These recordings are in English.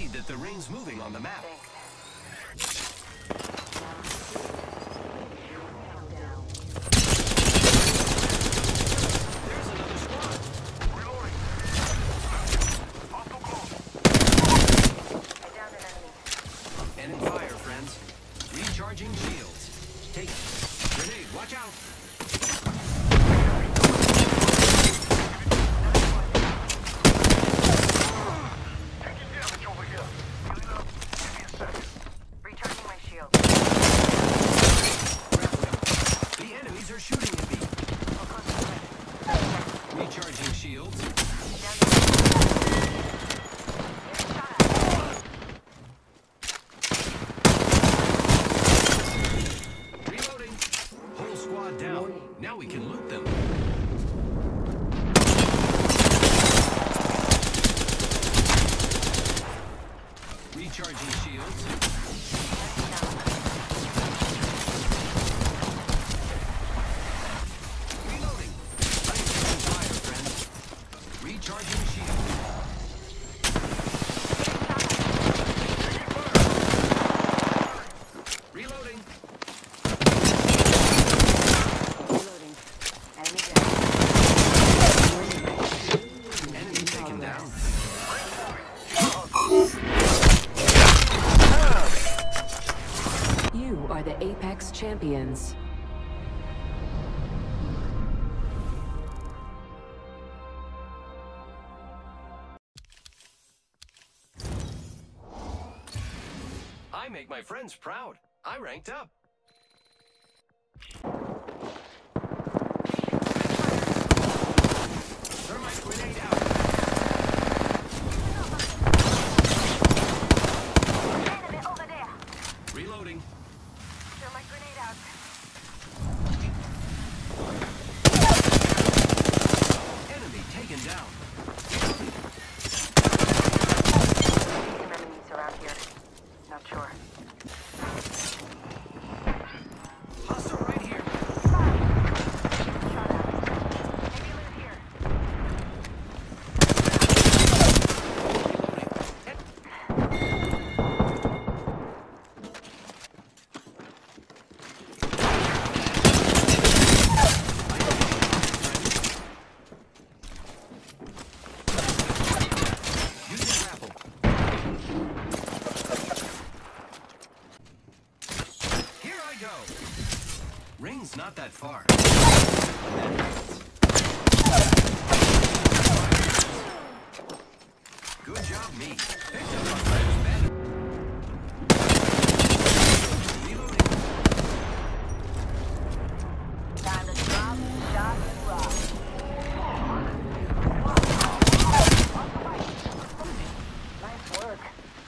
read that the ring's moving on the map. There's another squad. Reloading. Hostile close. I downed an enemy. Enemy fire, friends. Recharging shields. Take it. Grenade, watch out. Taking damage over here. Healing up. Give me a second. Recharging my shield. The enemies are shooting at me. We're close to the ring. Recharging shields. Down the Getting shot at. Reloading. Whole squad down. Now we can loot them. Recharging shields. Reloading. I'm taking fire, friends. Recharging shields. Reloading. Reloading. Enemy down. Enemy taken down. You are the Apex Champions. I make my friends proud. I ranked up. Thermite grenade out. Enemy over there. Reloading. Throw my grenade out. Enemy taken down. Some enemies around here. Not sure. Hostile right here. Shot at. Maybe loot here. Using grapple. Here I go. Ring's not that far. Good job, me. Picked up my friend's banner. Reloading. Time to drop, shot, and rock. Nice work.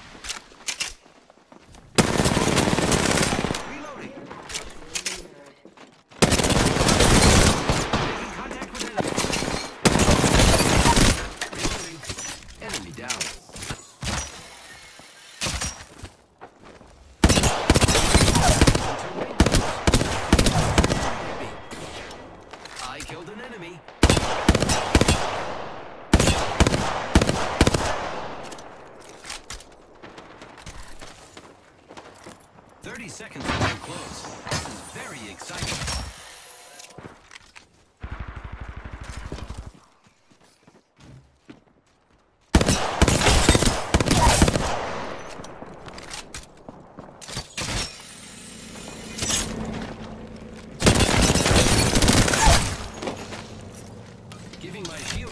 Reloading. Making contact with enemy. Reloading. Enemy down. I killed an enemy. Seconds to close. This is very exciting. Giving my shield.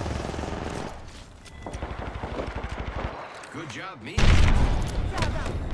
Good job, me.